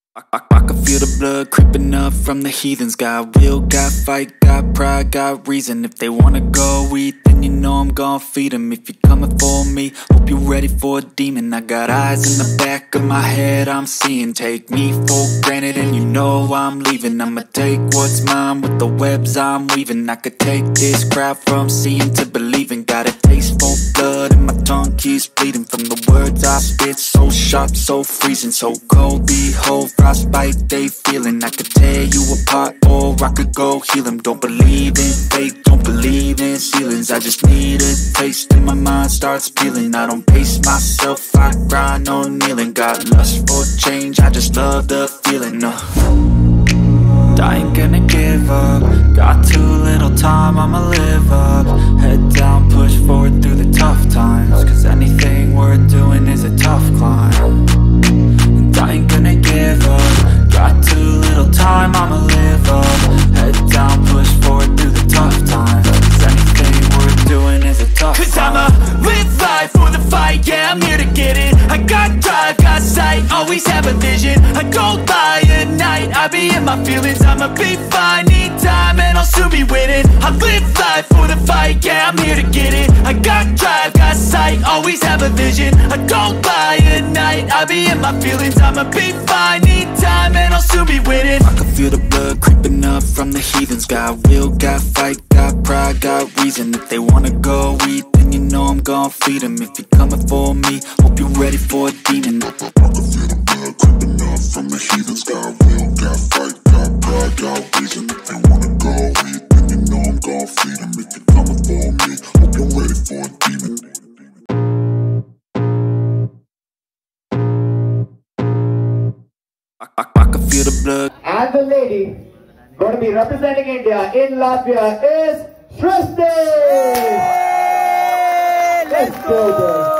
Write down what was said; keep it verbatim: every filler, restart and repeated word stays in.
I, I, I can feel the blood creeping up from the heathens. Got will, got fight, got pride, got reason. If they wanna go eat, then you know I'm gon' feed them. If you're coming for me, hope you're ready for a demon. I got eyes in the back of my head, I'm seeing. Take me for granted and you know I'm leaving. I'ma take what's mine with the webs I'm weaving. I could take this crowd from seeing to believing. Got a taste for blood and my tongue keeps bleeding from the words I spit. So sharp, so freezing, so cold. Behold, frostbite they feeling. I could tear you apart or I could go heal them. Don't believe in fate, don't believe in ceilings. I just need a taste and my mind starts peeling. I don't pace myself, I grind on kneeling. Got lust for change, I just love the feeling. uh. I ain't gonna give up. Got too little time, I'ma live up. Head down, push forward through the tough times. Cause anything worth doing is a tough climb. And I ain't gonna give up. Got too little time, I'ma live up. Head down, push forward through the tough times. Cause anything worth doing is a tough climb. Cause I'ma live life for the fight, yeah, I'm here to get it. I got drive, got sight, always have a vision. I don't lie at night, I be in my feelings. I'ma be fine, need time and I'll soon be winning. I live life for the fight, yeah, I'm here to get it. I got drive, got sight, always have a vision. I don't lie at night, I be in my feelings. I'ma be fine, need time and I'll soon be winning. I can feel the blood creeping up from the heathens. Got will, got fight, got pride, got reason. If they wanna go eat, then you know I'm gon' feed them. If you're coming for me, hope you're ready for a demon. I can feel the blood creeping up from the heathens. Got will, got fight, got pride, got reason. If they wanna go eat, then you know I'm gon' feed them. If you're coming for me, hope you're ready for a demon. I, I, I can feel the blood. And the lady going to be representing India in Latvia is FREESTYLE! Let's go, boys.